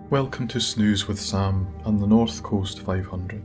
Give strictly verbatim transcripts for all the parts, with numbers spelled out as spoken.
Welcome to Snooze with Sam and the North Coast five hundred.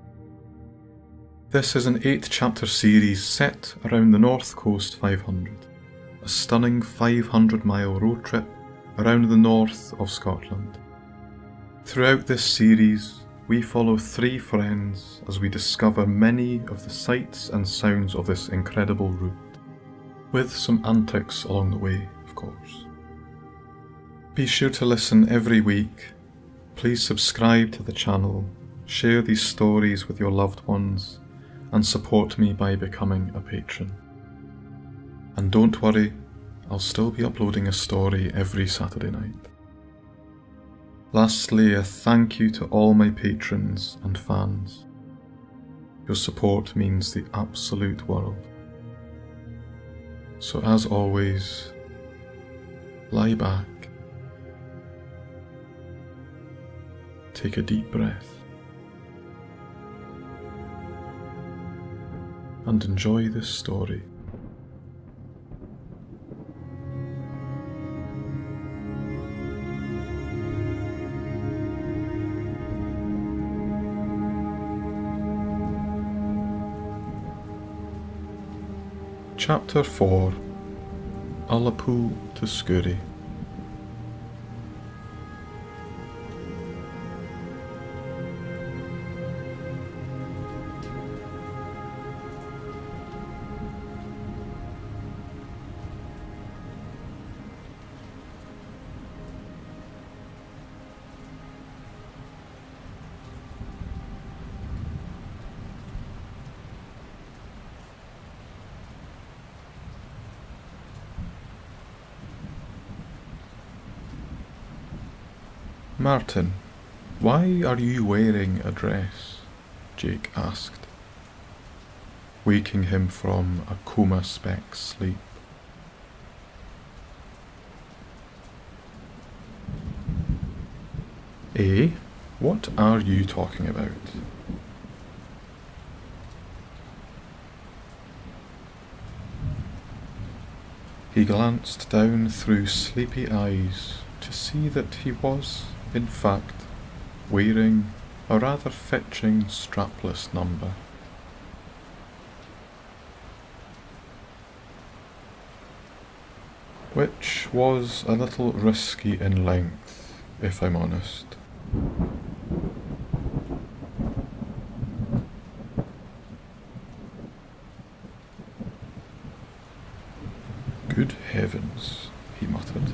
This is an eight chapter series set around the North Coast five hundred, a stunning five hundred mile road trip around the north of Scotland. Throughout this series, we follow three friends as we discover many of the sights and sounds of this incredible route, with some antics along the way, of course. Be sure to listen every week. Please subscribe to the channel, share these stories with your loved ones, and support me by becoming a patron. And don't worry, I'll still be uploading a story every Saturday night. Lastly, a thank you to all my patrons and fans. Your support means the absolute world. So as always, lie back, take a deep breath, and enjoy this story. Chapter four. Ullapool to Scourie. Martin, why are you wearing a dress? Jake asked, waking him from a coma-speck sleep. Eh? What are you talking about? He glanced down through sleepy eyes to see that he was, in fact, wearing a rather fetching strapless number. Which was a little risky in length, if I'm honest. Good heavens, he muttered.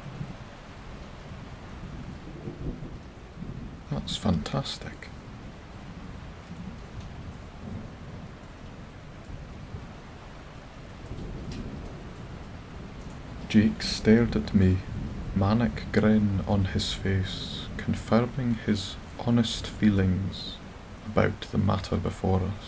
That's fantastic. Jake stared at me, manic grin on his face, confirming his honest feelings about the matter before us.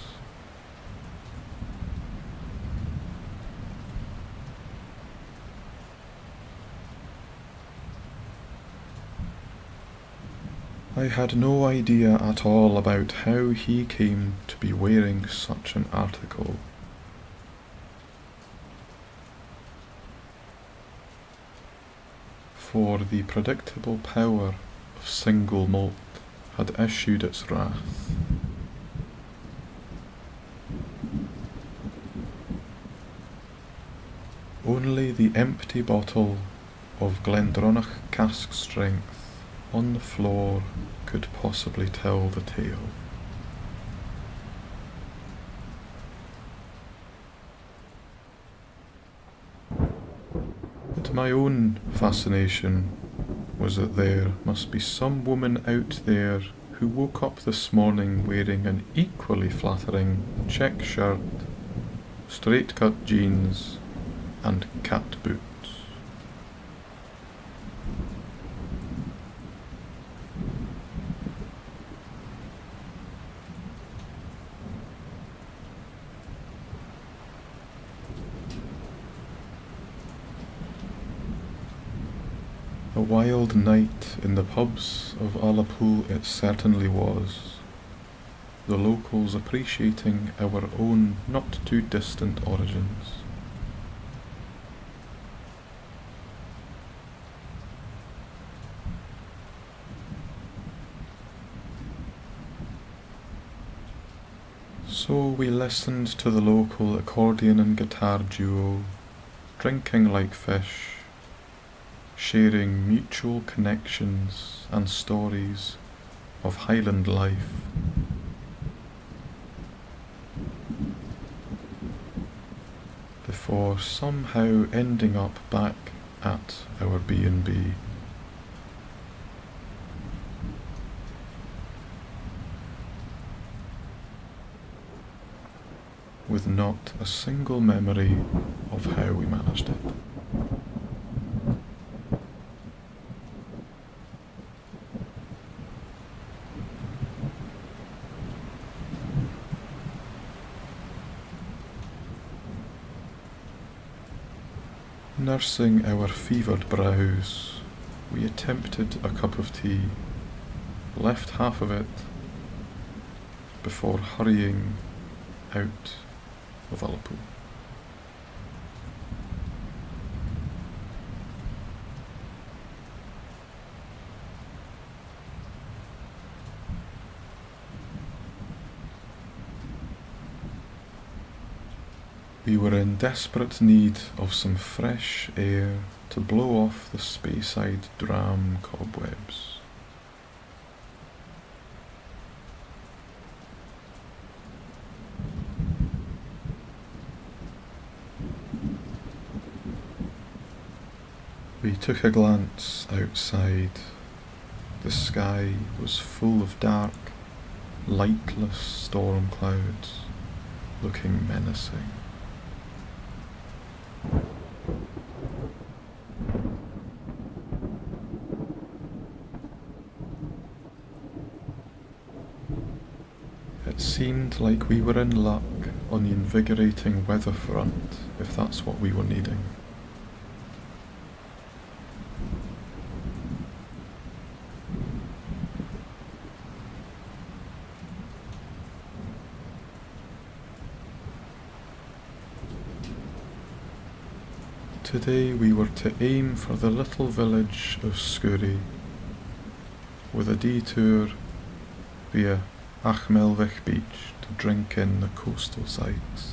I had no idea at all about how he came to be wearing such an article. For the predictable power of single malt had issued its wrath. Only the empty bottle of Glendronach cask strength on the floor could possibly tell the tale. But my own fascination was that there must be some woman out there who woke up this morning wearing an equally flattering check shirt, straight cut jeans, and cat boots. A wild night in the pubs of Ullapool it certainly was, the locals appreciating our own not too distant origins. So we listened to the local accordion and guitar duo, drinking like fish, sharing mutual connections and stories of Highland life. Before somehow ending up back at our B and B. With not a single memory of how we managed it. Nursing our fevered brows, we attempted a cup of tea, left half of it, before hurrying out of Ullapool. We were in desperate need of some fresh air to blow off the Speyside dram cobwebs. We took a glance outside. The sky was full of dark, lightless storm clouds, looking menacing. It seemed like we were in luck on the invigorating weather front, if that's what we were needing. Today we were to aim for the little village of Scourie, with a detour via Achmelvich Beach to drink in the coastal sights.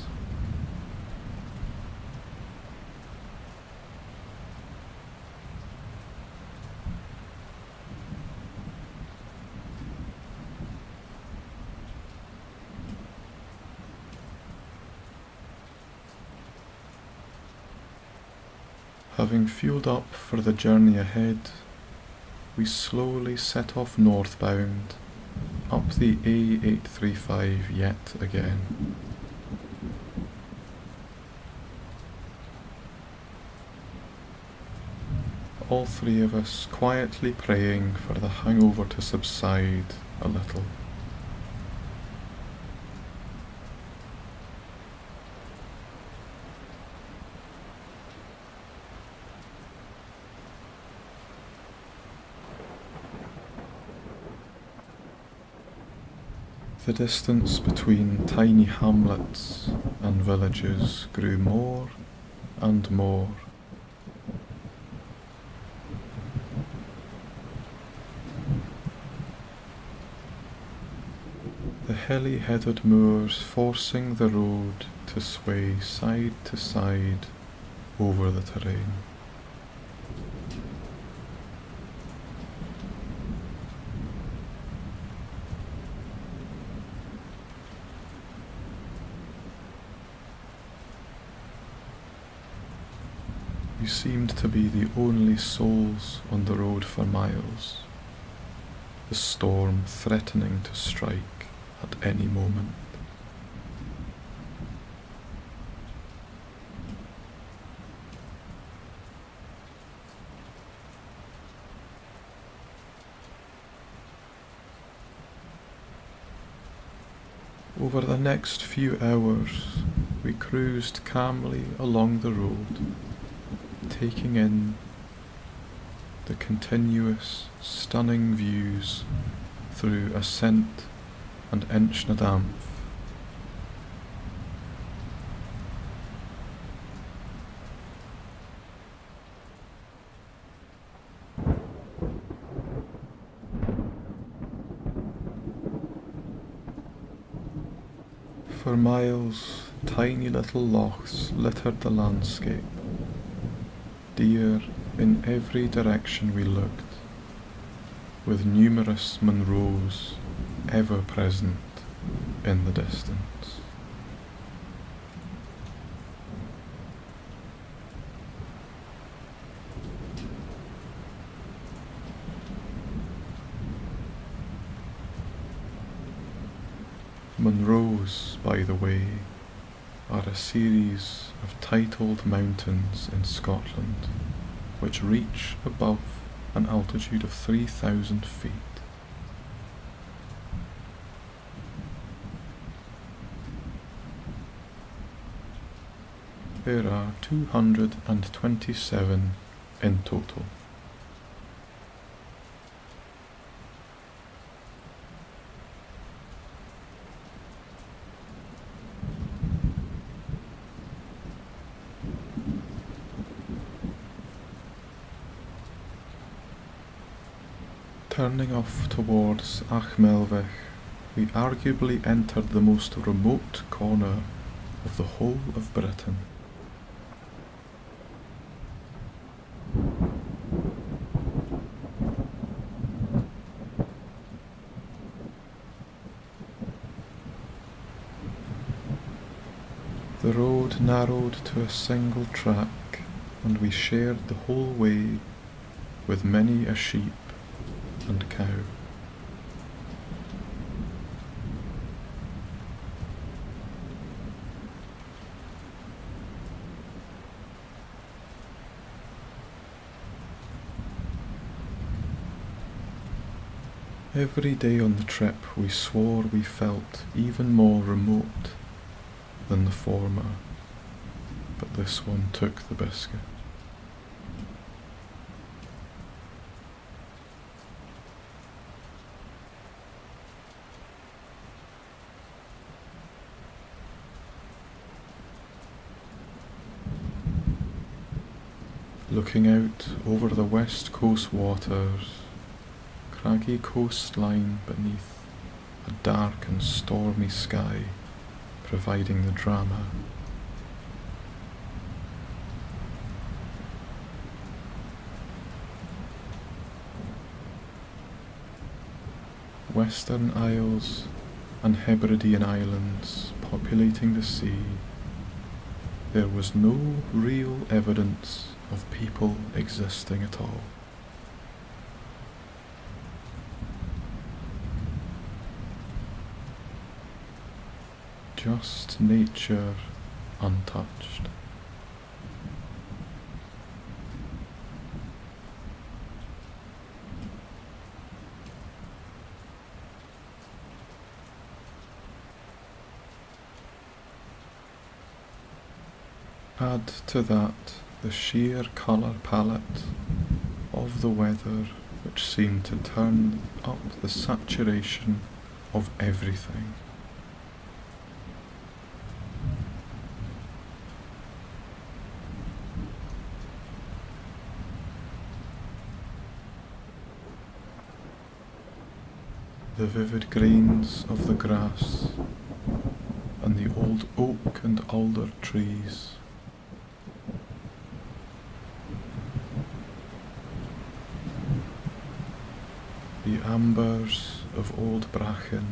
Having fueled up for the journey ahead, we slowly set off northbound, up the A eight thirty-five yet again. All three of us quietly praying for the hangover to subside a little. The distance between tiny hamlets and villages grew more and more. The hilly-headed moors forcing the road to sway side to side over the terrain. We seemed to be the only souls on the road for miles, the storm threatening to strike at any moment. Over the next few hours, we cruised calmly along the road, taking in the continuous, stunning views through Ascent and Inchnadanf. For miles, tiny little lochs littered the landscape, deer in every direction we looked, with numerous Munros ever present in the distance. Munros, by the way, are a series of titled mountains in Scotland which reach above an altitude of three thousand feet. There are two hundred twenty-seven in total. Turning off towards Achmelvich, we arguably entered the most remote corner of the whole of Britain. The road narrowed to a single track, and we shared the whole way with many a sheep and cow. Every day on the trip we swore we felt even more remote than the former, but this one took the biscuit. Looking out over the west coast waters, craggy coastline beneath a dark and stormy sky, providing the drama. Western Isles and Hebridean Islands populating the sea, there was no real evidence of people existing at all. Just nature untouched. Add to that the sheer colour palette of the weather, which seemed to turn up the saturation of everything. The vivid greens of the grass and the old oak and alder trees. The ambers of old bracken,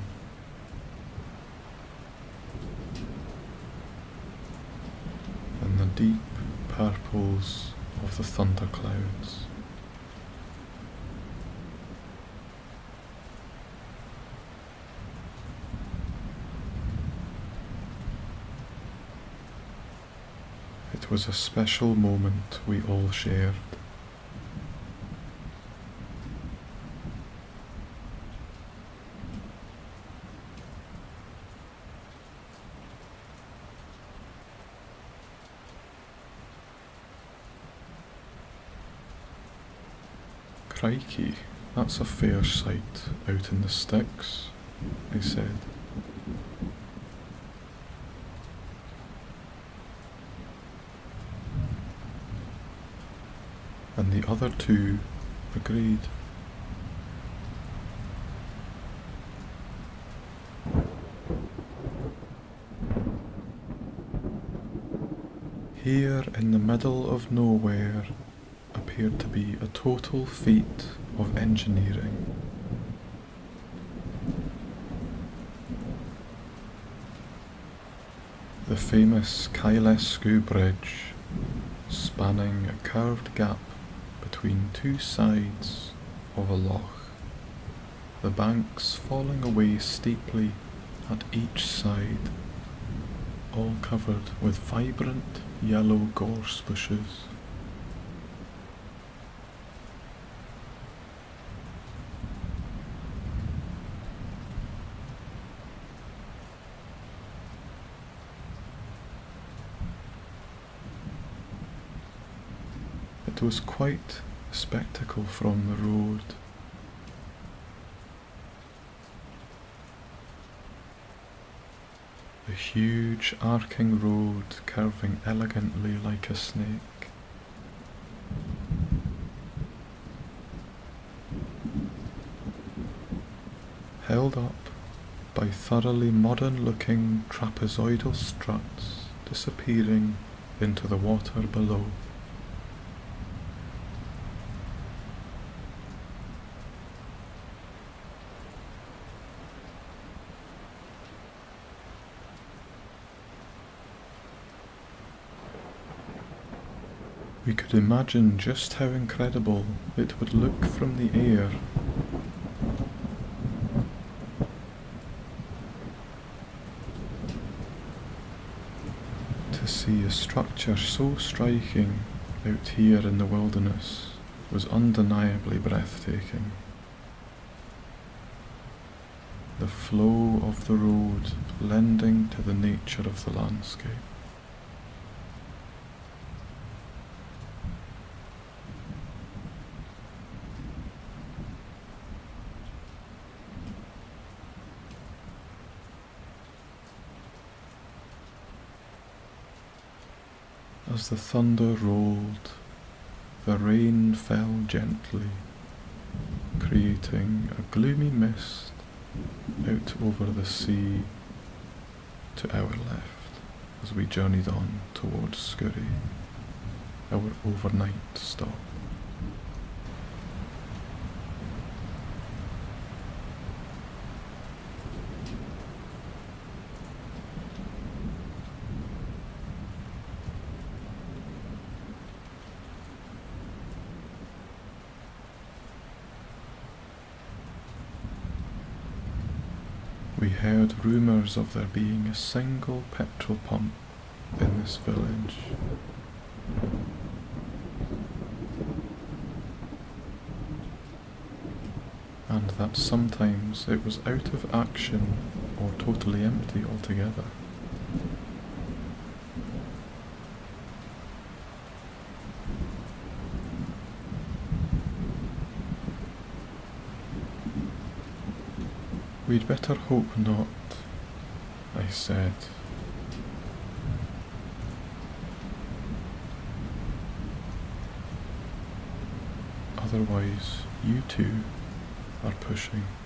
and the deep purples of the thunderclouds. It was a special moment we all shared. Crikey, that's a fair sight out in the sticks, I said. And the other two agreed. here in the middle of nowhere appeared to be a total feat of engineering. The famous Scourie Bridge, spanning a curved gap between two sides of a loch, the banks falling away steeply at each side, all covered with vibrant yellow gorse bushes. It was quite a spectacle from the road. The huge arcing road curving elegantly like a snake. Held up by thoroughly modern-looking trapezoidal struts disappearing into the water below. We could imagine just how incredible it would look from the air. To see a structure so striking out here in the wilderness was undeniably breathtaking. The flow of the road lending to the nature of the landscape. As the thunder rolled, the rain fell gently, creating a gloomy mist out over the sea to our left as we journeyed on towards Scourie, our overnight stop. We heard rumours of there being a single petrol pump in this village. And that sometimes it was out of action or totally empty altogether. We'd better hope not, I said. Otherwise, you two are pushing.